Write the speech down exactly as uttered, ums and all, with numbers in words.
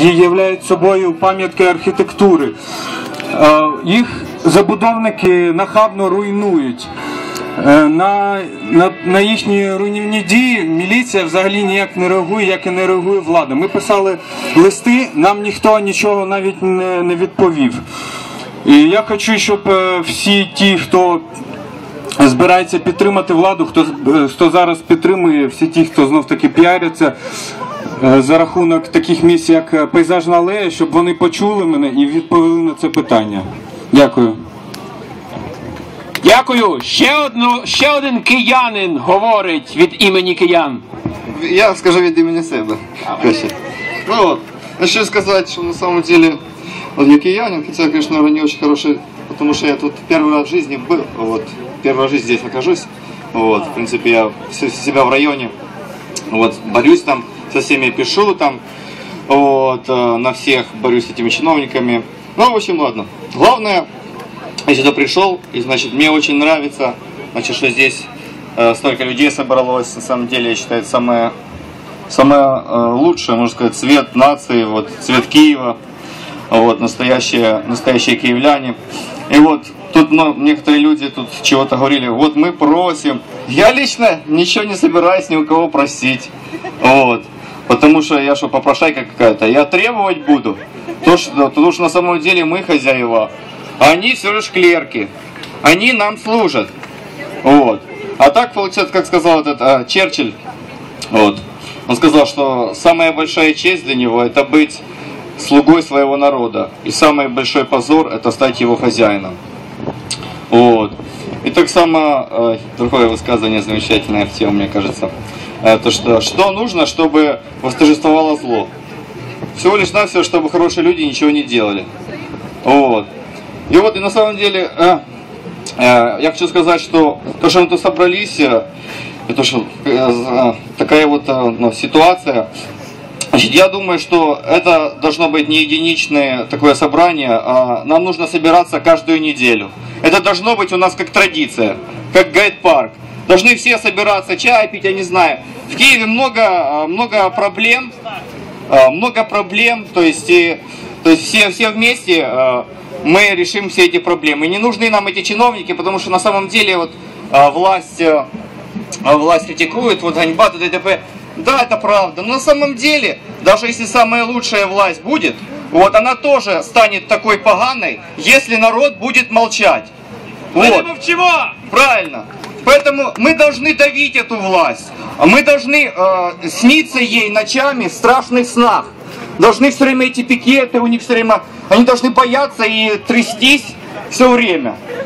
являють собою пам'ятки архітектури. Їх забудовники нахабно руйнують. На, на, на їхні руйнівні дії міліція взагалі ніяк не реагує, як і не реагує влада. Ми писали листи, нам ніхто нічого навіть не, не відповів. І я хочу, щоб всі ті, хто збирається підтримати владу, хто, хто зараз підтримує, всі ті, хто знов-таки піаряться за рахунок таких місць, як Пейзажна алея, щоб вони почули мене і відповіли на це питання. Дякую. Дякую. Ще, одну, ще один киянин говорить від імені киян. Я скажу від імені себе. Ну вот, хочу сказать, что на самом деле вот я киянин, хотя, конечно, наверное, не очень хороший, потому что я тут первый раз в жизни был, вот, первый раз в жизни здесь нахожусь, вот, в принципе, я себя в районе, вот, борюсь там, со всеми пишу там, вот, на всех борюсь с этими чиновниками, ну, в общем, ладно. Главное, я сюда пришел, и, значит, мне очень нравится, значит, что здесь э, столько людей собралось, на самом деле, я считаю, это самое, самое э, лучшее, можно сказать, цвет нации, вот, цвет Киева, вот, настоящие, настоящие киевляне. И вот, тут ну, некоторые люди тут чего-то говорили, вот, мы просим. Я лично ничего не собираюсь ни у кого просить, вот, потому что я что, попрошайка какая-то, я требовать буду, то, что, потому что на самом деле мы хозяева. Они все лишь клерки, они нам служат, вот. А так получается, как сказал этот а, Черчилль, вот, он сказал, что самая большая честь для него это быть слугой своего народа, и самый большой позор это стать его хозяином, вот. И так само э, другое высказывание замечательное в тему, мне кажется, э, то что что нужно, чтобы восторжествовало зло, всего лишь навсего, чтобы хорошие люди ничего не делали, вот. И вот, и на самом деле, э, э, я хочу сказать, что то, что мы тут собрались, э, это что, э, такая вот э, ну, ситуация, значит, я думаю, что это должно быть не единичное такое собрание, а нам нужно собираться каждую неделю. Это должно быть у нас как традиция, как гайд-парк. Должны все собираться, чай пить, я не знаю. В Киеве много, много проблем, много проблем, то есть, и, то есть все, все вместе мы решим все эти проблемы. И не нужны нам эти чиновники, потому что на самом деле вот власть, власть критикует, вот ганьба, т.д. и т.п. Да, это правда, но на самом деле, даже если самая лучшая власть будет, вот она тоже станет такой поганой, если народ будет молчать. Вот. Чего? Правильно. Поэтому мы должны давить эту власть. Мы должны э, сниться ей ночами в страшных снах. Должны все время эти пикеты, у них все время, они должны бояться и трястись все время.